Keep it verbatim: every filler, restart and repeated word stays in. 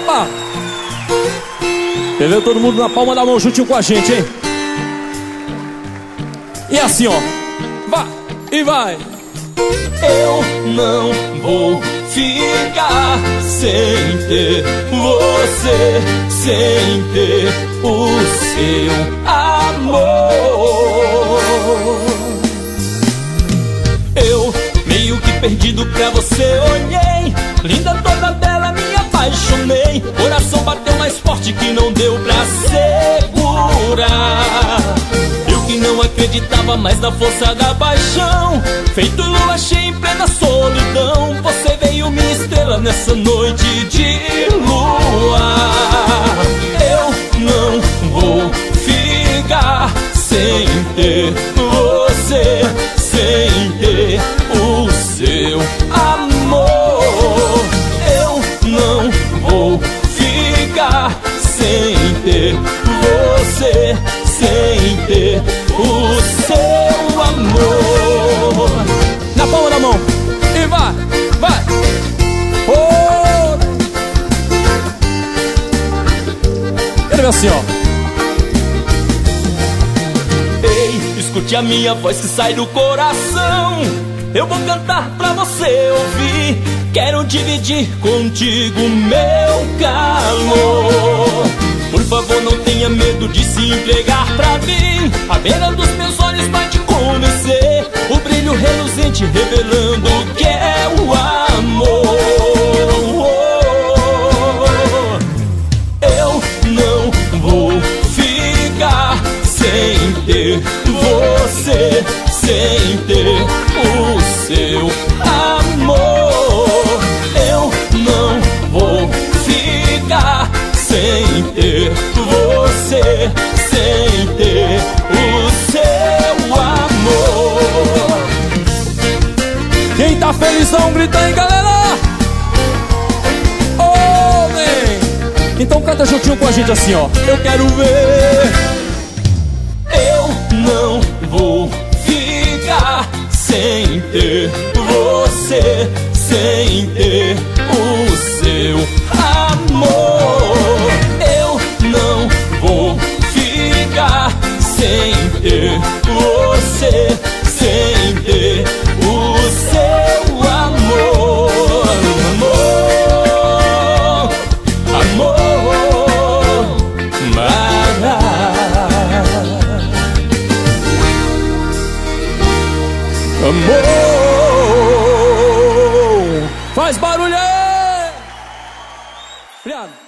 Opa! Entendeu? Todo mundo na palma da mão juntinho com a gente, hein? E assim, ó. Vai e vai. Eu não vou ficar sem ter você, sem ter o seu amor. Eu, meio que perdido pra você, olhei. Linda, toda bela, me apaixonei. Coração bateu mais forte que não deu pra segurar. Eu que não acreditava mais na força da paixão, feito lua cheia em plena solidão, você veio minha estrela nessa noite de lua. Eu não vou ficar sem ter você, sem ter o seu amor. Eu não vou ficar sem ter você, sem ter o seu amor. Na palma da mão. E vai, vai. Oh! Quero ver assim, ó. Ei, escute a minha voz que sai do coração. Eu vou cantar pra você ouvir. Quero dividir contigo meu calor. Por favor, não tenha medo de se entregar pra mim. A beira dos meus olhos vai te convencer. O brilho reluzente revelando o que é o amor. Eu não vou ficar sem ter você, sem ter o seu amor. Eu não vou ficar sem ter você, sem ter o seu amor. Quem tá felizão, grita aí, galera! Oh, vem! Então canta juntinho com a gente assim, ó. Eu quero ver. Eu não vou ficar sem ter você, sem ter o seu amor. Eu não vou ficar sem ter você, sem ter o seu amor. Amor, amor, Mara. Amor, faz barulho aí! Obrigado.